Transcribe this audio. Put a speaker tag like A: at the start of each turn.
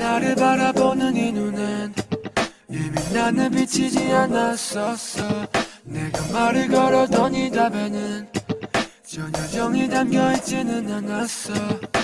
A: 나를 바라보는 이 눈엔 이미 나는 비치지 않았었어. 내가 말을 걸어던 이 답에는 전혀 정이 담겨있지는 않았어.